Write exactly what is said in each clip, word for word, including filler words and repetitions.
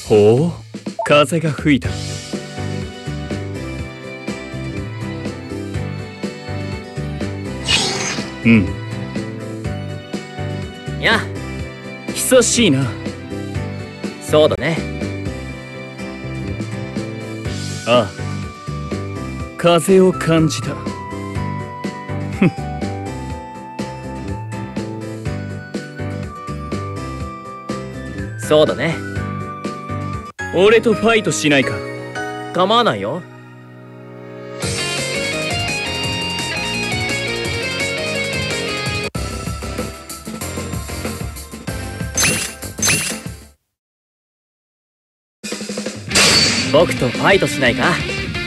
ほう、風が吹いた。うん。 や、 久しいな。 そうだね。 ああ、風を感じた。ふん。 そうだね。 俺とファイトしないか？ 構わないよ。僕とファイトしないか？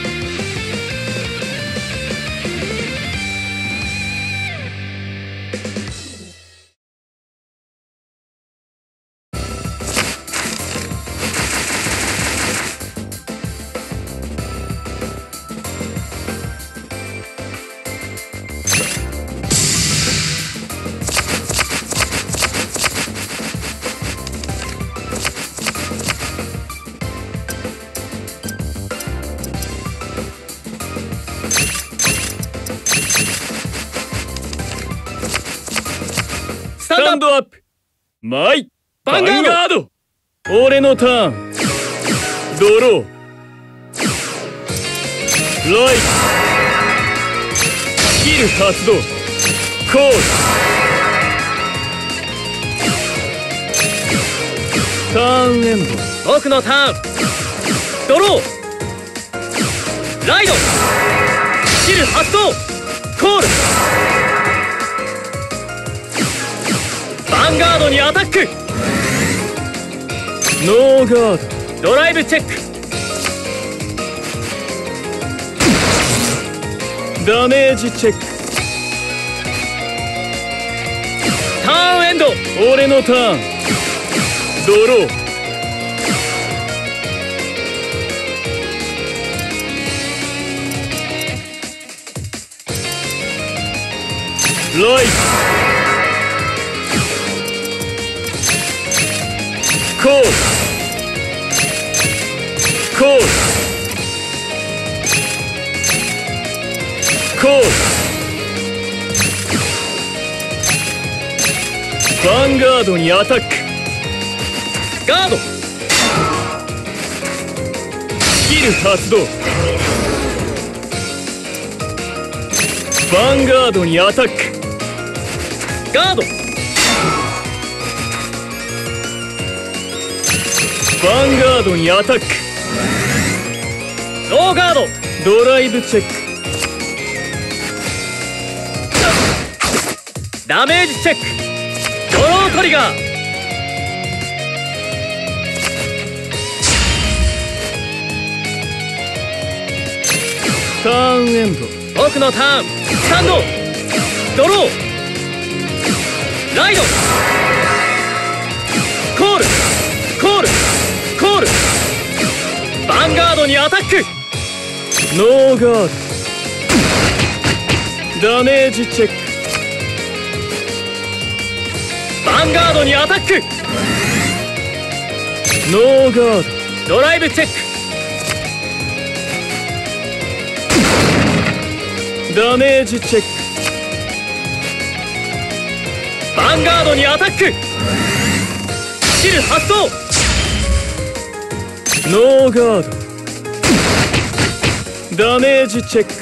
スタンドアップ。マイヴァンガード。俺のターン。ドロー。ライト。スキル発動。コール。ターンエンド。 僕のターン。ドロー。ライド。スキル発動。コール。ヴァンガードにアタック。 ノーガード。ドライブチェック。 ド。ダメージチェック。 ターンエンド。 俺のターン。ドロー。ライト。コール。コール。コール。ヴァンガードにアタック。 ガード。 スキル発動。ヴァンガードにアタック。 ガード。 ヴァンガードにアタック。 ノーガード。 ドライブチェック。 ダメージチェック。ドロートリガー。 ターンエンド。 僕のターン。スタンド。ドロー。ライド。コール。コール。コール。ヴァンガードにアタック。 ノーガード。ダメージチェック。 ヴァンガードにアタック。 ノーガード。ドライブチェック。ダメージチェック。 ヴァンガードにアタック。スキル発動。 ノーガード。ダメージチェック。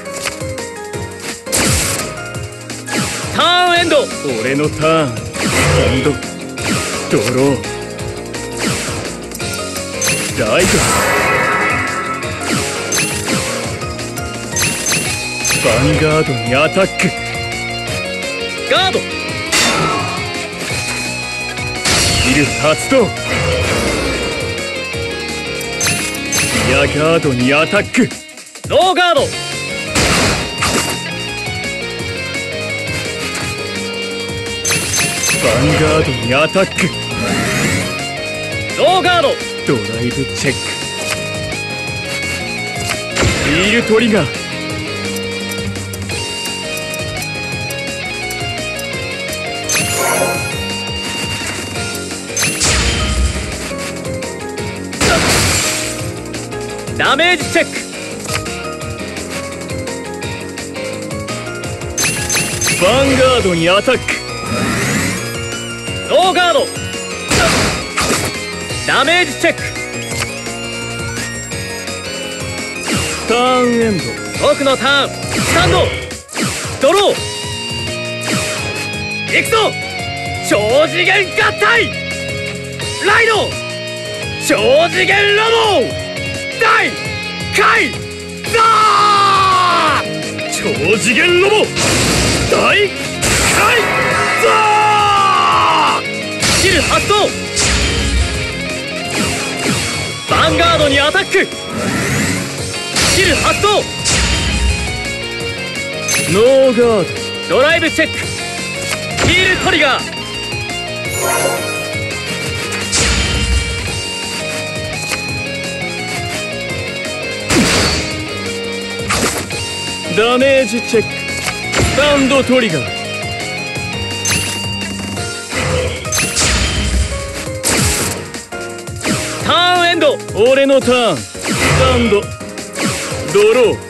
ターンエンド。 俺のターン。エンド。ドロー。ライト。ヴァンガードにアタック。 ガード。 スキル発動。リアガードにアタック。 ノーガード。 ヴァンガードにアタック。 ノーガード。 ドライブチェック。ヒールトリガー。 ダメージチェック。 ヴァンガードにアタック。 ノーガード。ダメージチェック。 ターンエンド。 僕のターン。スタンド。ドロー。行くぞ。超次元合体。ライド。超次元ロボ。大開ザー。 超次元ロボ大開ザー。 スキル発動。ヴァンガードにアタック。スキル発動。 ノーガード。ドライブチェック。ヒールトリガー。 ダメージチェック。スタンドトリガー。 ターンエンド。 俺のターン。スタンドドロー。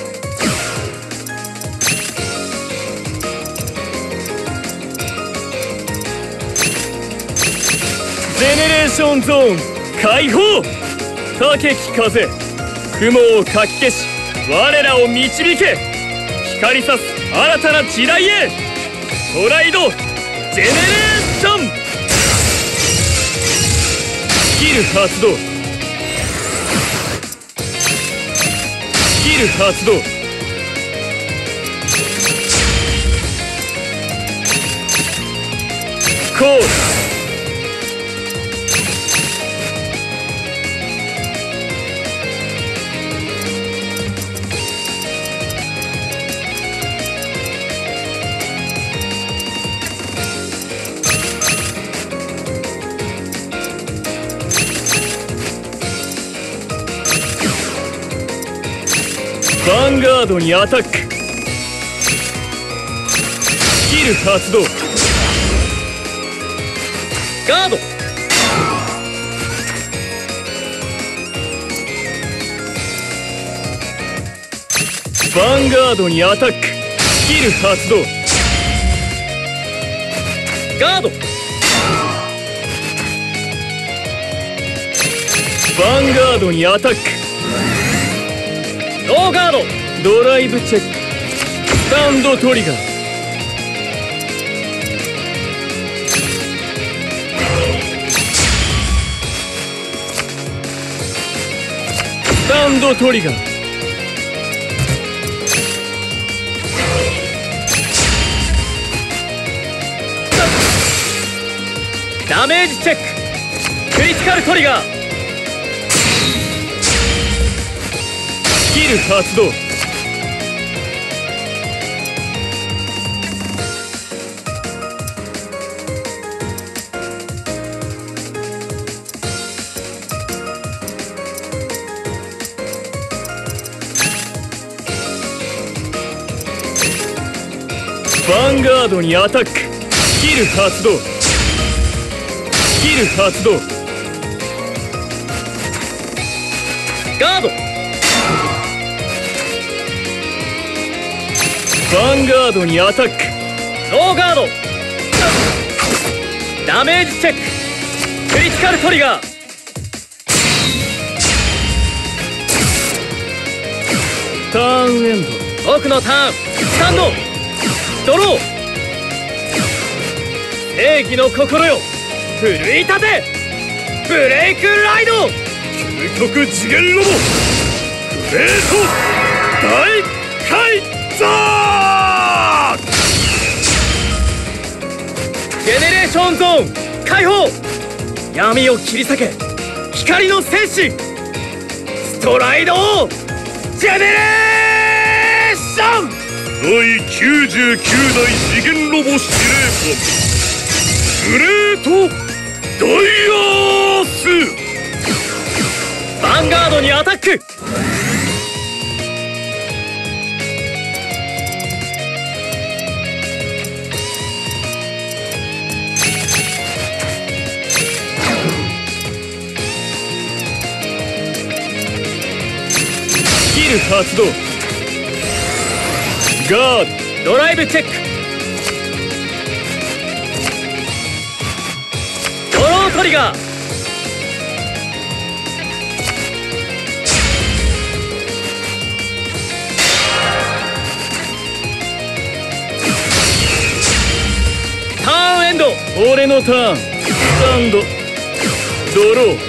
ゼネレーションゾーン解放。高き風雲をかき消し我らを導け。光さす新たな時代へ。トライドジェネレーション。スキル発動。スキル発動。コール。ヴァンガードにアタック。スキル発動。 ガード。 ヴァンガードにアタック。スキル発動。 ガード。 ヴァンガードにアタック。 ノーガード。 ドライブチェック。スタンドトリガー。スタンドトリガー。 ダメージチェック。クリティカルトリガー。 スキル発動。ヴァンガードにアタック。スキル発動。スキル発動。 ガード。 ヴァンガードにアタック。 ノーガード。ダメージチェック。クリティカルトリガー。 ターンエンド。 僕のターン。スタンド。ドロー。正義の心よ奮い立て。ブレイクライド。 究極次元ロボグレート大開ザー。 ジェネレーションゾーン解放。闇を切り裂け光の戦士。ストライドジェネレーション。 だいきゅうじゅうきゅうだい次元ロボ司令官グレートダイアース。 ヴァンガードにアタック。 ル発動。ガード。 ドライブチェック。ドロートリガー。ターンエンド。 俺のターン。スタンド。ドロー。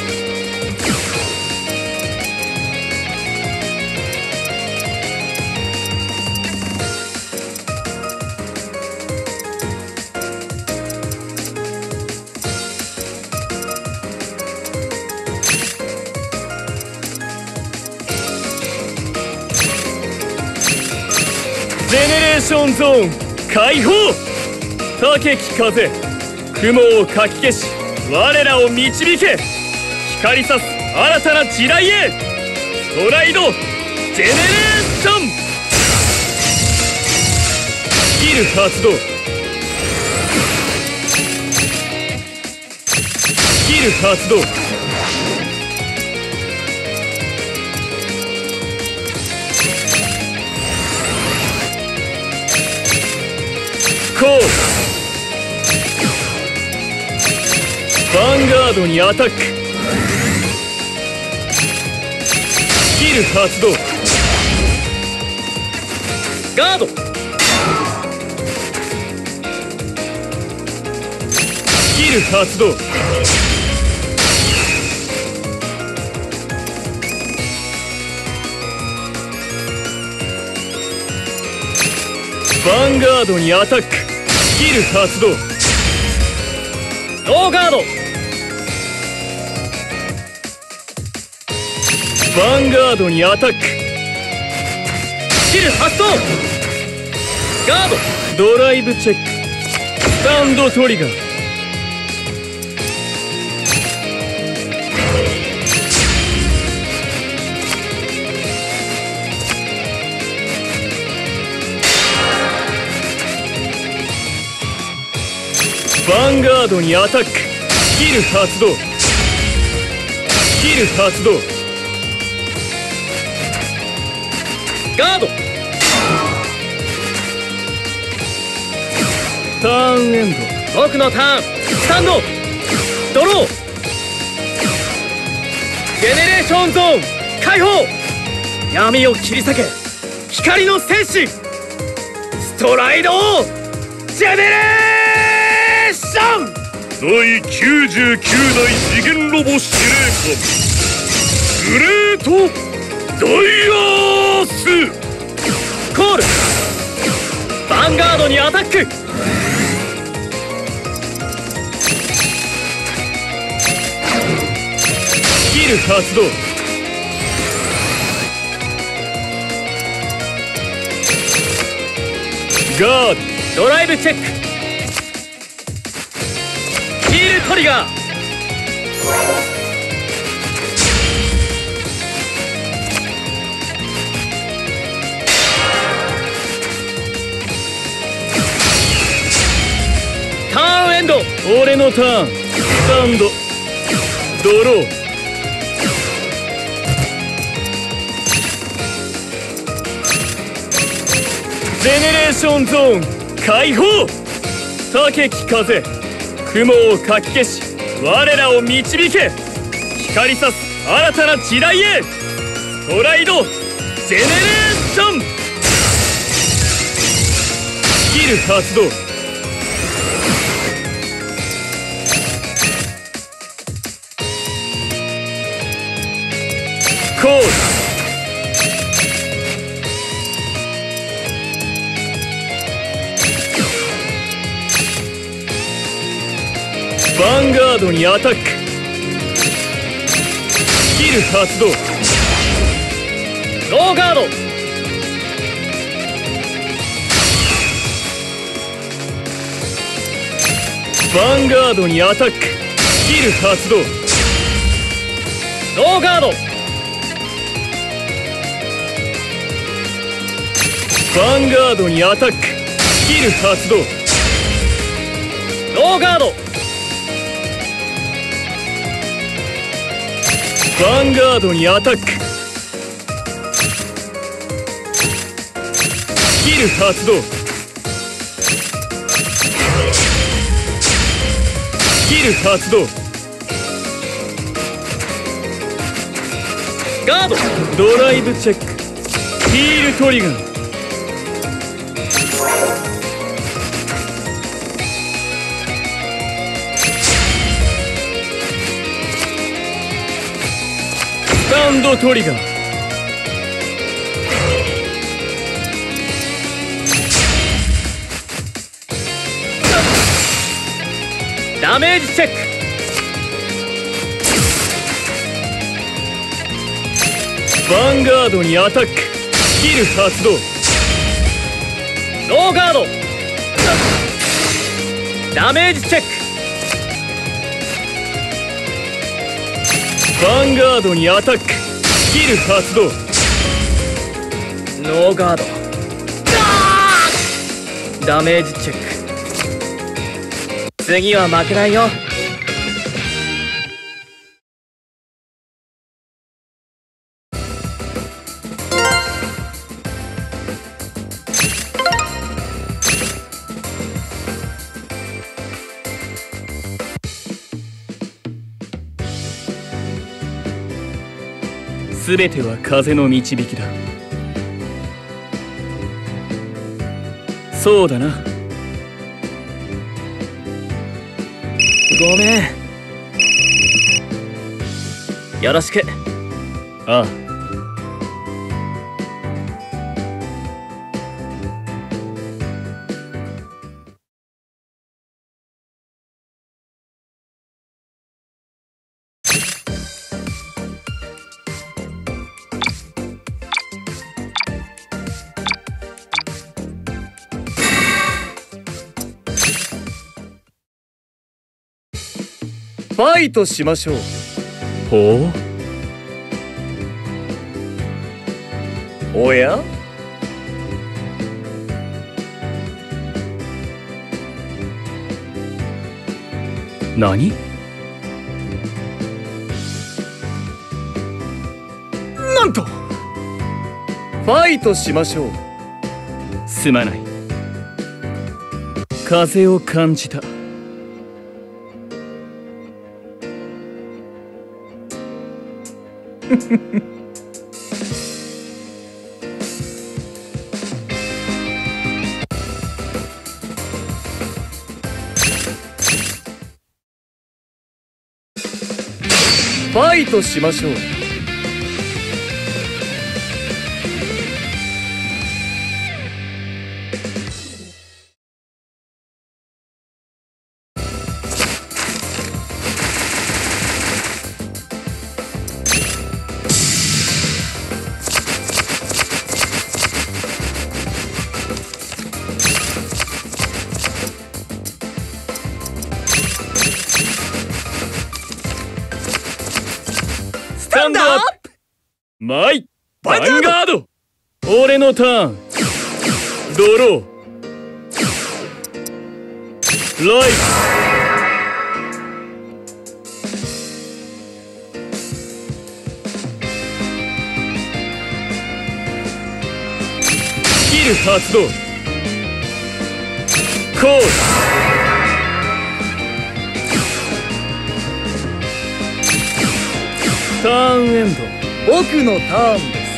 ゼネレーションゾーン解放。 高き風、雲をかき消し我らを導け。光さす新たな時代へ。ストライドジェネレーション。スキル発動。スキル発動。こうヴァンガードにアタック。スキル発動。 ガード。 スキル発動。ヴァンガードにアタック。スキル発動。 ノーガード。 ヴァンガードにアタック。 スキル発動。ガード。 ドライブチェック。スタンドトリガー。ヴァンガードにアタック。スキル発動。スキル発動。 ガード。 ターンエンド。僕のターン。スタンド。ドロー。ジェネレーションゾーン解放。闇を切り裂け光の戦士。ストライドジェネレーション。 第きゅうじゅうきゅう代次元ロボ司令官グレートダイアース。 コール。ヴァンガードにアタック。 スキル発動。ガード。ドライブチェック。ヒールトリガー。ターンエンド。 ド俺のターン。スタンドドロー。ジェネレーションゾーン解放。高き風、雲をかき消し我らを導け。光さす新たな時代へ。ストライドジェネレーション。スキル発動。コール。ヴァンガードにアタック。スキル発動。 ノーガード。 ヴァンガードにアタック。スキル発動。 ノーガード。 ヴァンガードにアタック。スキル発動。 ノーガード。 ヴァンガードにアタック。 キル発動。スキル発動。 ガード。 ドライブチェック。ヒールトリガー。スタンドトリガー。 ダメージチェック。 ヴァンガードにアタック。スキル発動。 ノーガード。ダメージチェック。 ヴァンガードにアタック。スキル発動。 ノーガード。ダメージチェック。次は負けないよ。 すべては風の導きだ。そうだな。 ごめん。よろしく。 ああ。 ファイトしましょう。 ほう。 おや？ 何？ なんと！ファイトしましょう。 すまない。風を感じた。 ファイトしましょう。 スタンドアップ。マイヴァンガード。俺のターン。ドロー。ライト。スキル発動。コール。ターンエンド。 僕のターンです。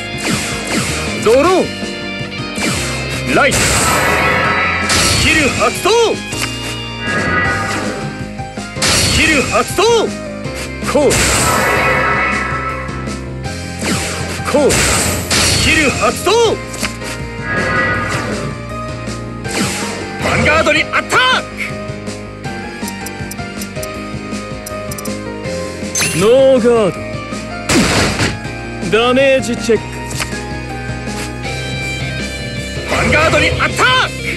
ドロー。ライト。スキル発動。スキル発動。コール。コール。スキル発動。ヴァンガードにアタック。 ノーガード。ダメージチェック。 ヴァンガードにアタック。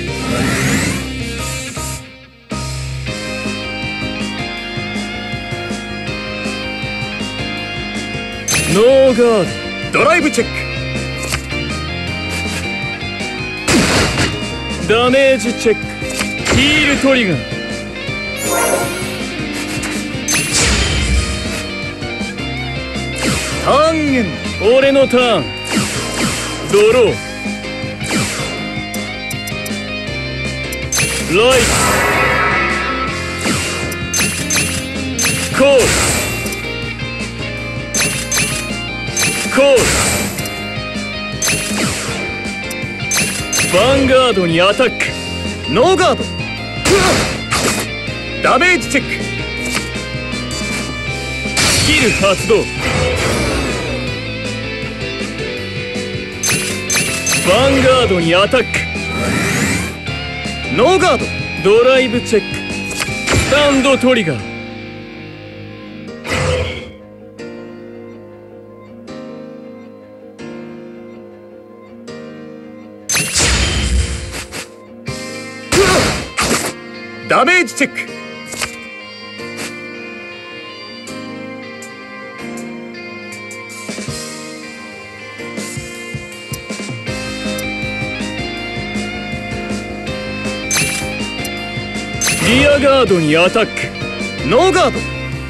ノーガード。ドライブチェック。ダメージチェック。ヒールトリガー。 ターンエンド。 俺のターン。ドロー。 ライトコールコールヴァンガードにアタック。 ノーガード。ダメージチェック。 スキル発動。ヴァンガードにアタック。 ノーガード。 ドライブチェック。スタンドトリガー。 ダメージチェック。 リアガードにアタック。 ノーガード。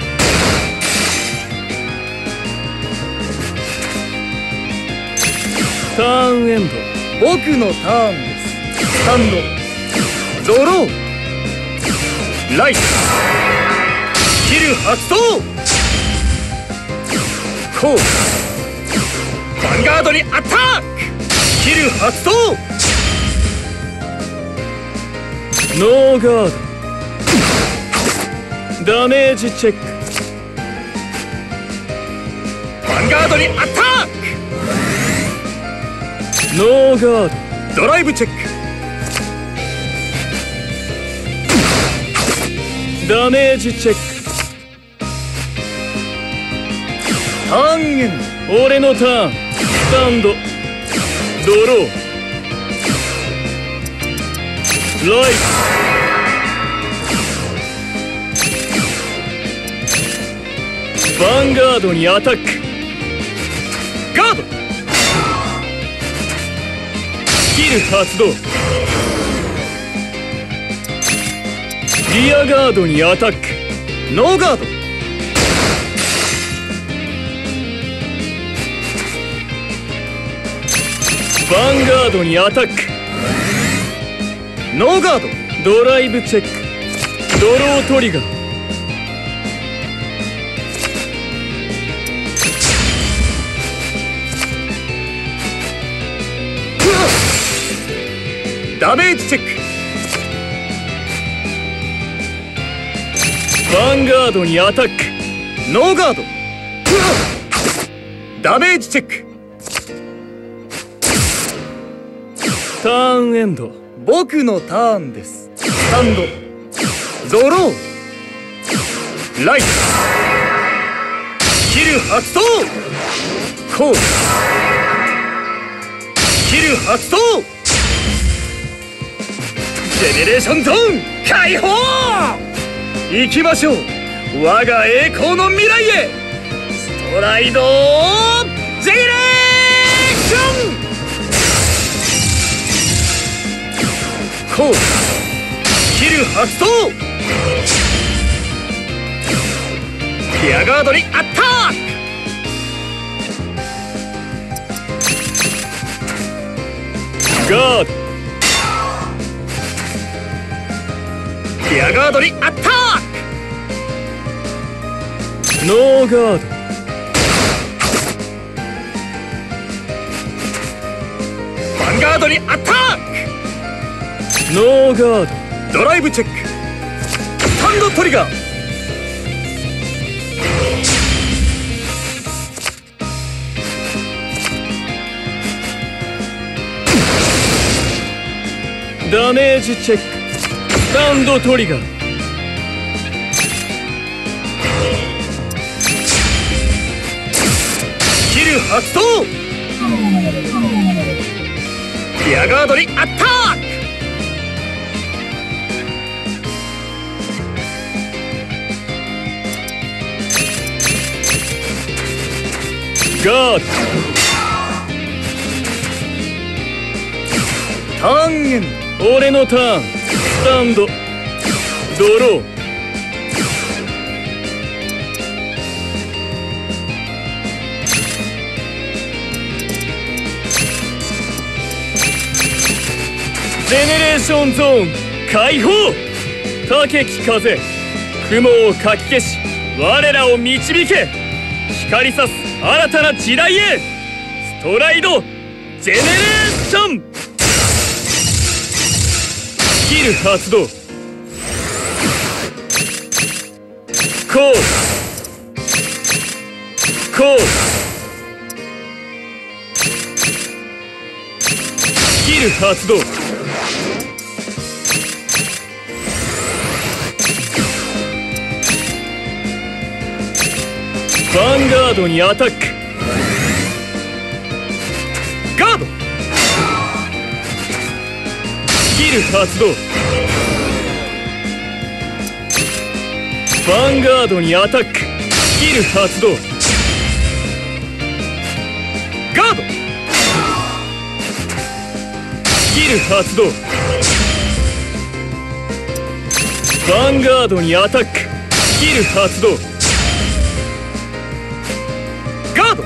ターンエンド。 僕のターンです。スタンドドロー。ライト。スキル発動。コール。ヴァンガードにアタック。スキル発動。 ノーガード。ダメージチェック。 ヴァンガードにアタック。 ノーガード。 ドライブチェック。 ダメージチェック。 ターンエンド。俺のターン。スタンドドロー。ライト。ヴァンガードにアタック。 ガード。 スキル発動。リアガードにアタック。 ノーガード。 ヴァンガードにアタック。 ノーガード。 ドライブチェック。ドロートリガー。 ダメージチェック。 ヴァンガードにアタック。 ノーガード。ダメージチェック。 ターンエンド。 僕のターンです。スタンドドロー。ライト。スキル発動。コール。スキル発動。ジェネレーションゾーン解放。行きましょう、我が栄光の未来へ。ストライドジェネレーション。コール。スキル発動。リアガードにアタック。 ガード。 リアガードにアタック。 ノーガード。 ヴァンガードにアタック。 ノーガード。 ドライブチェック。スタンドトリガー。 ダメージチェック。スタンドトリガー。 スキル発動。リアガードにアタック。 ガード。 ターンエンド。俺のターン。スタンドドロー。ジェネレーションゾーン解放。高き風、雲をかき消し我らを導け。光さす新たな時代へ。ストライドジェネレーション。スキル発動。コールコール。スキル発動。ヴァンガードにアタック。ガード。スキル発動。ヴァンガードにアタック。スキル発動。ガード。スキル発動。ヴァンガードにアタック。スキル発動。ガード。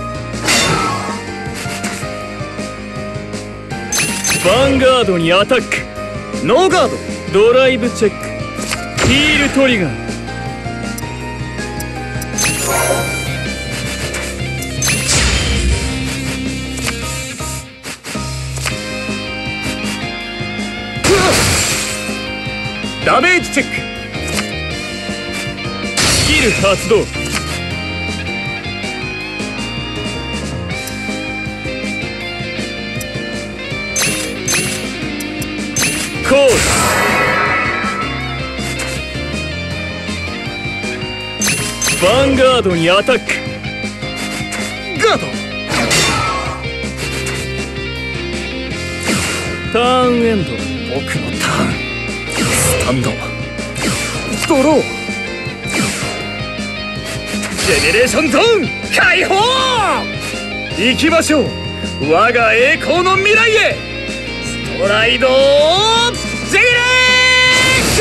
ヴァンガードにアタック。ノーガード。ドライブチェック。ヒールトリガー。ダメージチェック。スキル発動。コール。ヴァンガードにアタック。ガード。ターンエンド。僕のターン。スタンド。ドロー。ジェネレーションゾーン解放。行きましょう、我が栄光の未来へ。ストライドジェネレーシ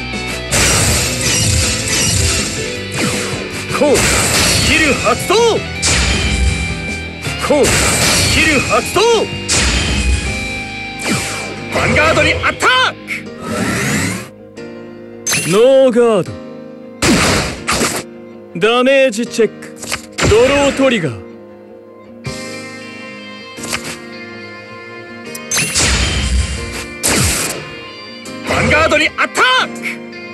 ョン。コールスキル発動。コールスキル発動。ヴァンガードにアタック。ノーガード。ダメージチェック。ドロートリガー。ヴァンガードにアタック。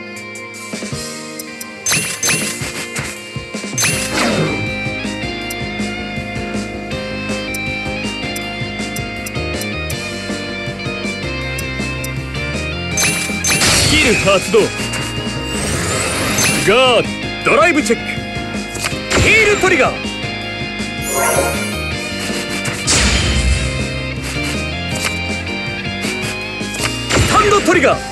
スキル発動。ガード。ドライブチェック。ヒールトリガー。スタンドトリガー。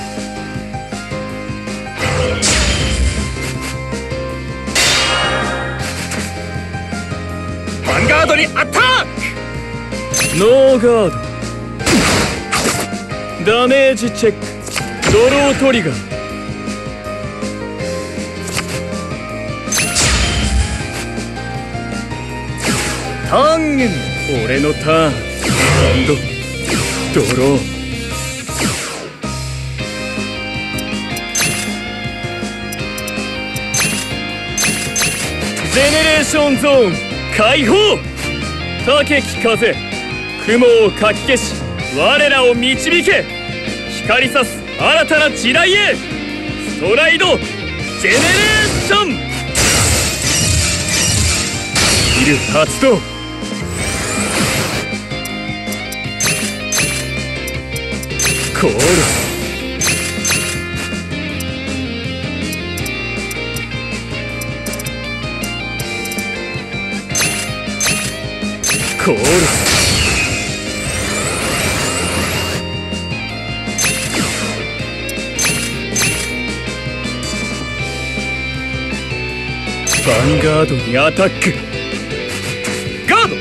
ヴァンガードにアタック。ノーガード。ダメージチェック。ドロートリガー。ターンエンド。俺のターン。ハンドドロー。ジェネレーションゾーン解放。高き風、雲をかき消し我らを導け。光さす新たな時代へ。ストライドジェネレーション。スキル発動。コール。コール。ヴァンガードにアタック。ガード。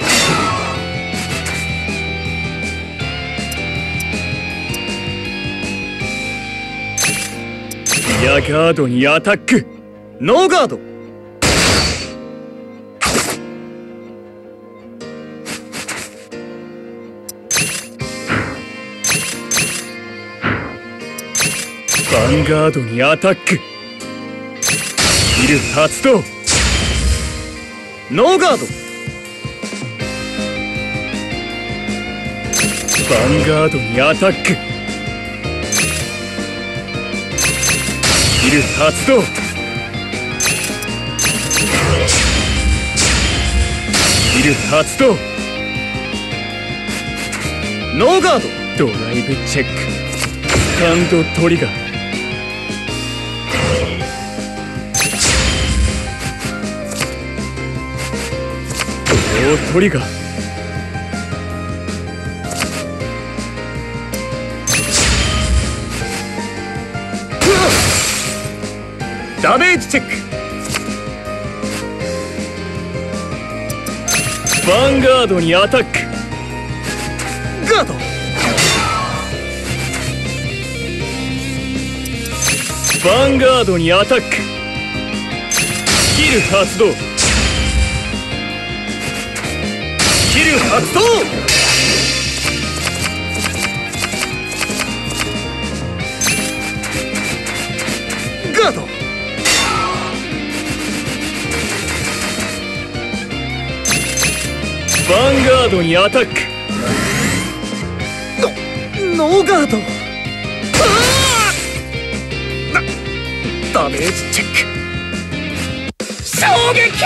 リアガードにアタック。ノーガード。 ヴァンガードにアタック。スキル発動。 ノーガード。 ヴァンガードにアタック。スキル発動。スキル発動。 ノーガード。 ドライブチェック。スタンドトリガー。ドロートリガー。 ダメージチェック。 ヴァンガードにアタック。 ガード。 ヴァンガードにアタック。スキル発動。 スキル発動。ガード。 ヴァンガードにアタック。 ノノーガード。ダダメージチェック。衝撃。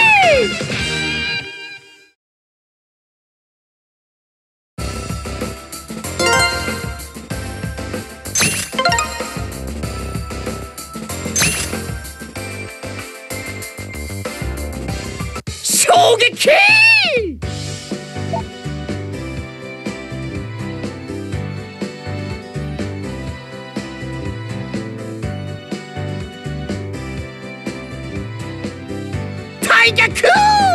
衝撃。大逆。